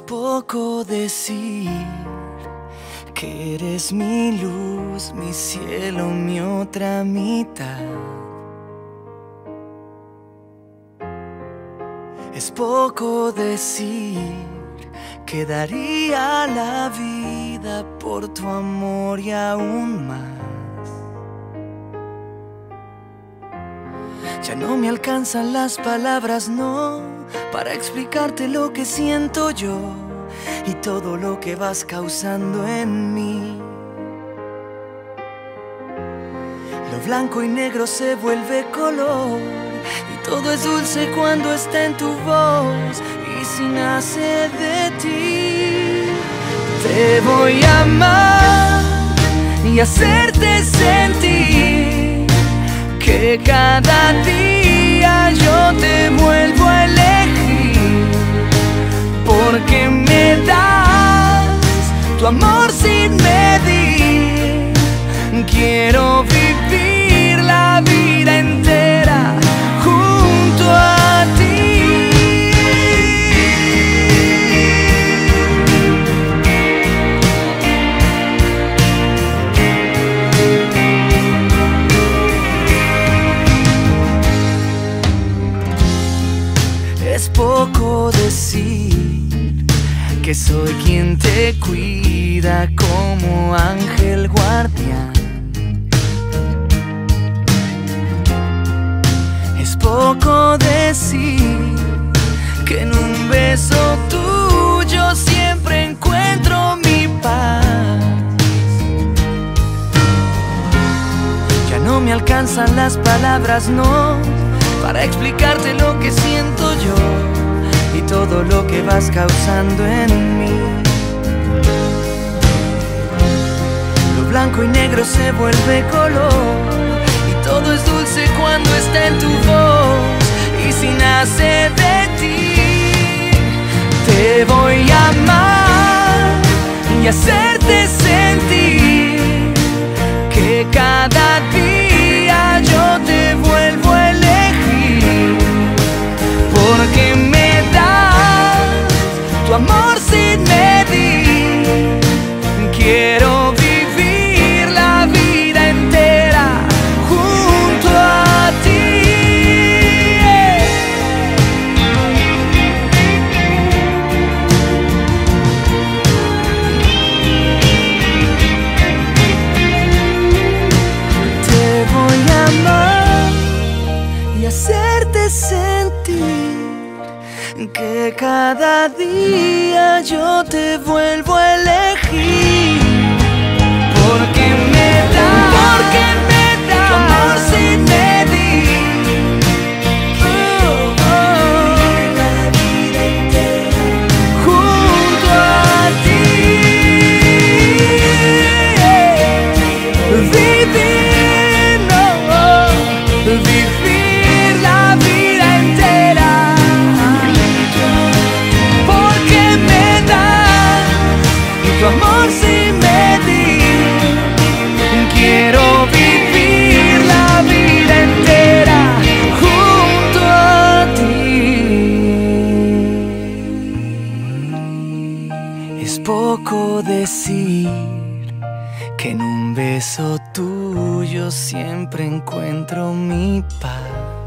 poco decir que eres mi luz, mi cielo, mi otra mitad. Es poco decir que daría la vida por tu amor y aún más. Ya no me alcanzan las palabras, no, para explicarte lo que siento yo y todo lo que vas causando en mí. Lo blanco y negro se vuelve color y todo es dulce cuando está en tu voz y si nace de ti. Te voy a amar y hacerte sentir que cada día yo te vuelvo a elegir, porque me das tu amor sin medir. Quiero vivir la vida entera junto a ti. Es poco decir que soy quien te cuida como ángel guardián. Es poco decir que en un beso tuyo siempre encuentro mi paz. Ya no me alcanzan las palabras, no, para explicarte lo que siento yo y todo lo que vas causando en mí. Lo blanco y negro se vuelve color y todo es dulce cuando está en tu voz y si nace de ti. Te voy a amar y hacerte sentir que cada día yo te vuelvo a elegir, porque me das tu amor sin medir. Quiero vivir la vida entera junto a ti. Te voy a amar y hacerte sentir que cada día yo te vuelvo a elegir, porque me das tu amor sin medir. La vida entera junto a ti. Vivir, no, vivir la vida entera, porque me das tu amor sin medir. Quiero vivir la vida entera junto a ti. Es poco decir que en un beso tuyo siempre encuentro mi paz.